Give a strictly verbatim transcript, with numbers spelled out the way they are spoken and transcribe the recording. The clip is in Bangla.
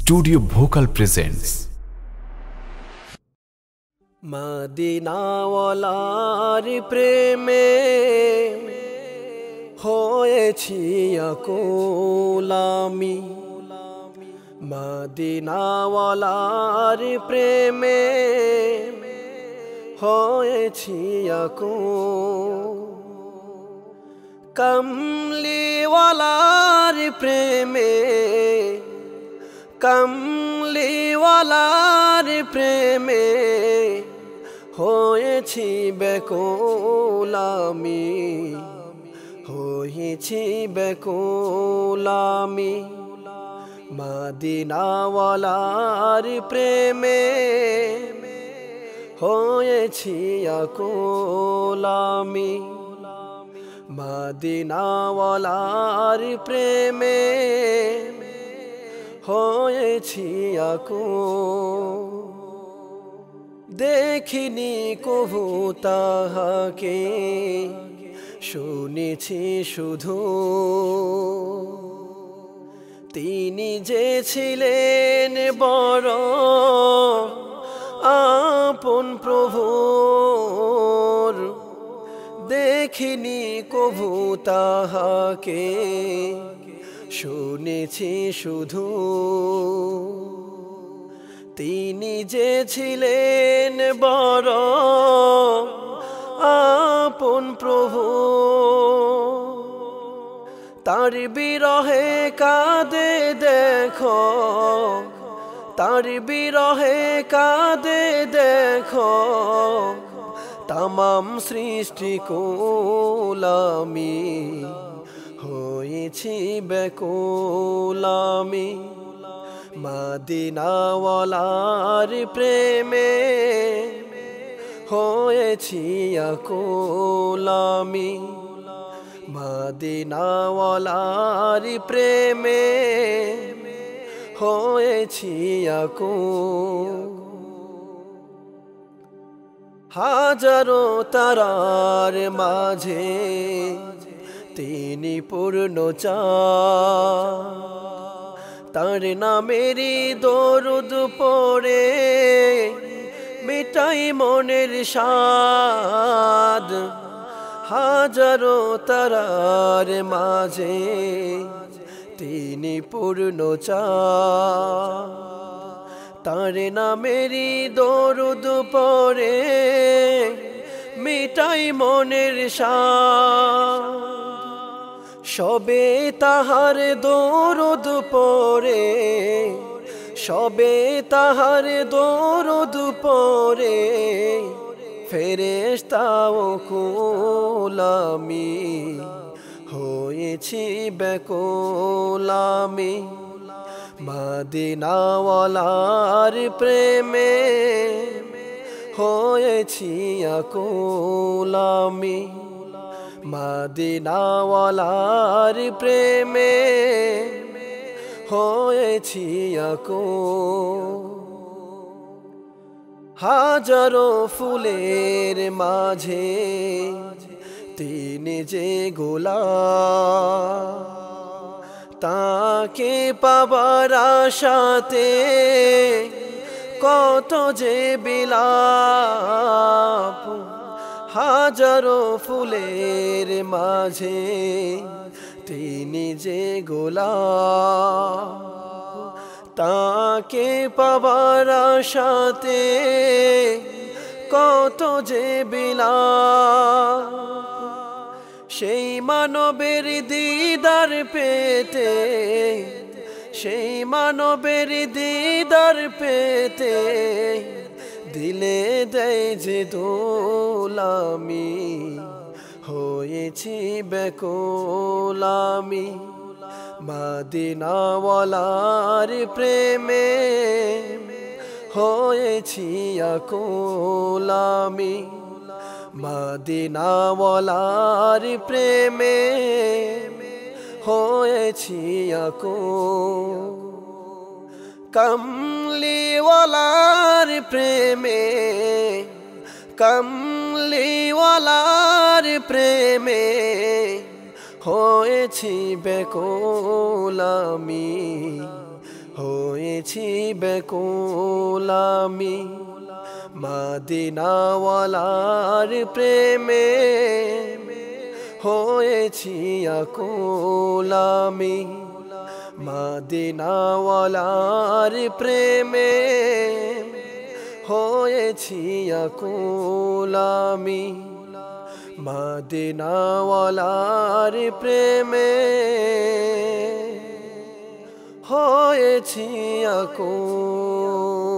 Studio vocal presents. মদিনাওয়ালার প্রেমে হয়েছি আকুল আমি, মদিনাওয়ালার প্রেমে হয়েছি আকুল। কমলিওয়ালার প্রেমে কমলিওয়ালার প্রেমে হয়েছি ব্যাকুল আমি, হয়েছি ব্যাকুল আমি। মদিনাওয়ালার প্রেমে হয়েছি আকুল আমি, মদিনাওয়ালার প্রেমে হয়েছি আকুল। দেখিনি কভু তাহাকে, শুনেছি শুধু তিনি যে ছিলেন বড় আপন প্রভুর। দেখিনি কভু তাহাকে, শুনেছি শুধু তিনি যে ছিলেন বড় আপন প্রভু। তার বিরহে কাঁদে দেখো, তার বিরহে কাঁদে দেখো তামাম সৃষ্টি কুল আমি, হয়েছি ব্যাকুল আমি। মদিনাওয়ালার প্রেমে হয়েছি আকুল আমি, মদিনাওয়ালার প্রেমে হয়েছি আকুল। হাজারো তারার মাঝে তিনি পূর্ণ চাঁদ, তার নামেরই দরুদ পড়ে মিটাই মনের সাদ। হাজারো তারার মাঝে তিনি পূর্ণ চাঁদ, তার নামেরই দরুদ পড়ে মিটাই মনের সাদ। সবে তাহার দরুদ পড়ে, সবে তাহার দরুদ পড়ে ফেরেশতাও কুল আমি, হয়েছি ব্যাকুল আমি। মদিনাওয়ালার প্রেমে হয়েছি আকুল আমি, মদিনাওয়ালার প্রেমে হয়েছি আকুল। হাজারো ফুলের মাঝে তিনি যে গোলাপ, তাকে পাবার আশাতে কত যে বিলাপ। হাজারো ফুলের মাঝে তিনি যে গোলাপ, তাকে পাবার আশাতে কত যে বিলাপ। সেই মানবের দিদার পেতে, সেই মানবের দিদার পেতে দিলে দেয় যে দোল আমি, হয়েছি ব্যাকুল আমি। মদিনাওয়ালার প্রেমে হয়েছি আকুল আমি, মদিনাওয়ালার প্রেমে হয়েছি আকুল। কমলিওয়ালার প্রেমে কমলিওয়ালার প্রেমে হয়েছি ব্যাকুল আমি, হয়েছি ব্যাকুল আমি মদিনাওয়ালার প্রেমে, হয়েছি আকুল আমি মদিনাওয়ালার প্রেমে, হয়েছি আকুল আমি মদিনাওয়ালার প্রেমে, হয়েছি আকুল।